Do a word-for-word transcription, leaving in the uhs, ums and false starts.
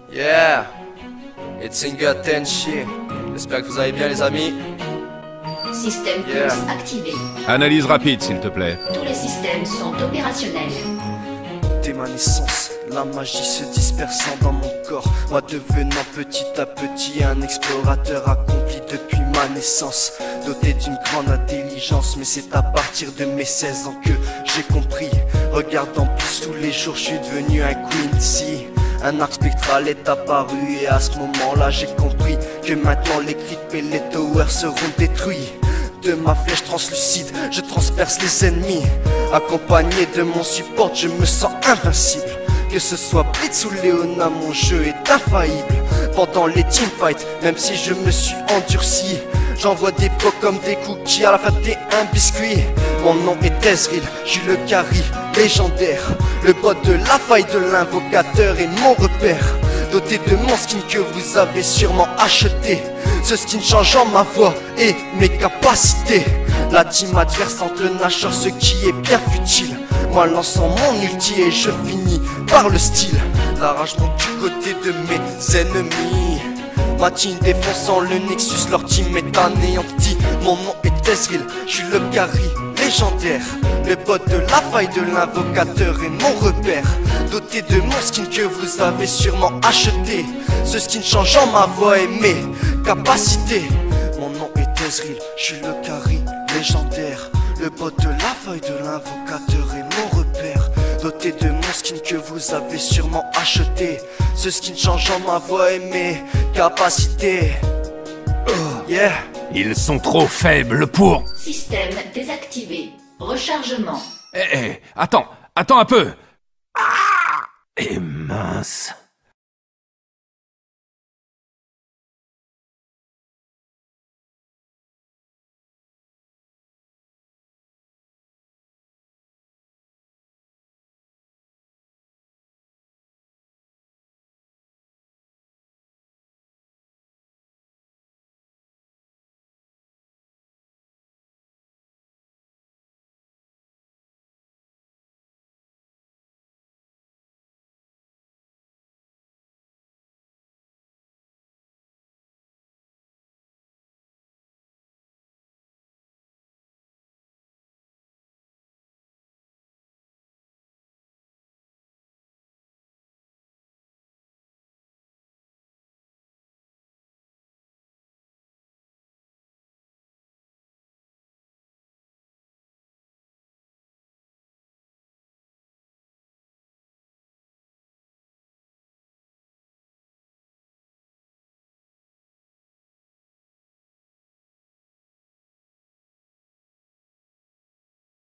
Yeah, it's Inga Tenshi. J'espère que vous allez bien les amis. Système Yeah. Pulse activé. Analyse rapide, s'il te plaît. Tous les systèmes sont opérationnels. Dès ma naissance, la magie se dispersant dans mon corps. Moi devenant petit à petit un explorateur accompli depuis ma naissance. Doté d'une grande intelligence, mais c'est à partir de mes seize ans que j'ai compris. Regardant plus tous les jours, je suis devenu un Quincy. Un arc spectral est apparu et à ce moment-là j'ai compris que maintenant les creeps et les towers seront détruits. De ma flèche translucide, je transperce les ennemis. Accompagné de mon support, je me sens invincible. Que ce soit Blitz ou Leona, mon jeu est infaillible. Pendant les teamfights, même si je me suis endurci, j'envoie des pots comme des cookies, à la fin t'es un biscuit. Mon nom est Ezreal, je suis le carry légendaire. Le bot de la faille de l'invocateur est mon repère. Doté de mon skin que vous avez sûrement acheté. Ce skin changeant ma voix et mes capacités. La team adverse entre le nageur, ce qui est bien futile. Moi lançant mon ulti et je finis par le style. La rage monte du côté de mes ennemis. Ma team défonçant le Nexus, leur team est anéanti. Mon nom est Ezreal, je suis le carry légendaire. Le bot de la faille de l'invocateur est mon repère. Doté de mon skin que vous avez sûrement acheté. Ce skin changeant ma voix et mes capacités. Mon nom est Ezreal, je suis le carry légendaire. Le bot de la faille de l'invocateur est mon repère. Doté de mon skin que vous avez sûrement acheté. Ce skin changeant ma voix et mes capacités. Oh, yeah. Ils sont trop faibles pour... Système désactivé. Rechargement. Eh, eh, attends, attends un peu. Ah, et mince.